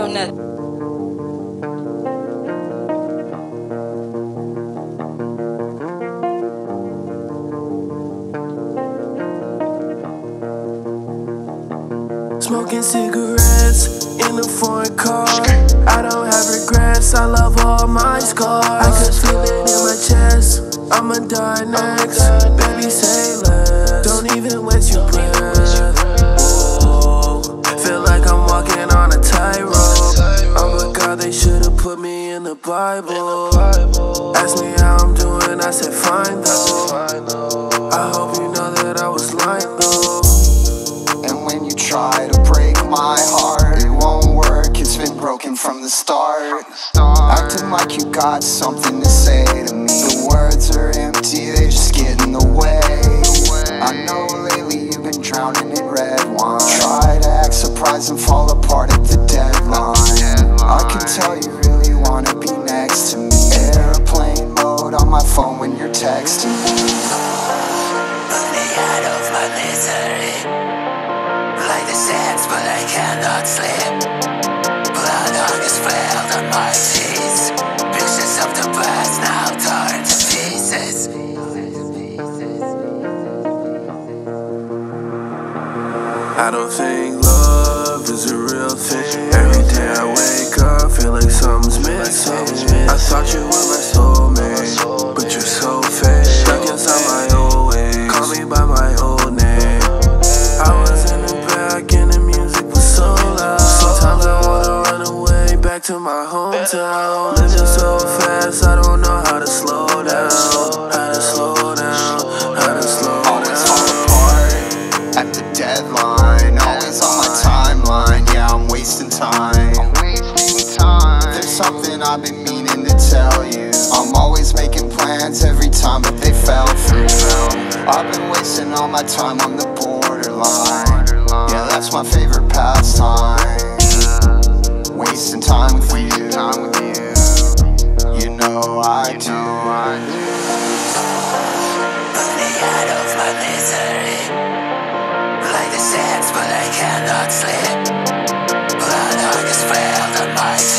net. Smoking cigarettes in a foreign car. I don't have regrets, I love all my scars. I can feel it in my chest, I'ma die next. Baby, say less, don't even waste your breath. Whoa, feel like I'm walking on a tightrope. Oh my God, they should've put me in the Bible. Asked me how I'm doing, I said fine though. I hope you know that I was lying though. And when you try to break my heart, it won't work, it's been broken from the start. Acting like you got something to say to me. The words are empty, they just get in the way. I know lately you've been drowning in red wine. Try to act surprised and fall apart at the deadline. I can tell you really wanna be next to me. Airplane mode on my phone when you're texting me. Put me out of my misery, like the sands, but I cannot sleep. Blood on the spelled on my face. Pictures of the past now torn to pieces. I don't think love is a real thing. Every day I wake up, feel like something's missing. I thought you were my soulmate, but you're so fake. Stuck inside my old ways, call me by my old name. I was in the back and the music was so loud. Sometimes I wanna run away back to my hometown. Living so fast, I don't know how to slow down. How to slow down, how to slow down. Always fall apart at the deadline. Always on my timeline, yeah, I'm wasting time. There's something I've been meaning to tell you. I'm always making plans every time, but they fell through. I've been wasting all my time on the borderline. Yeah, that's my favorite pastime. Wasting time with you. You know I do. Put me out of my misery, like the sands, but I cannot sleep. Blood on the spelled on my face.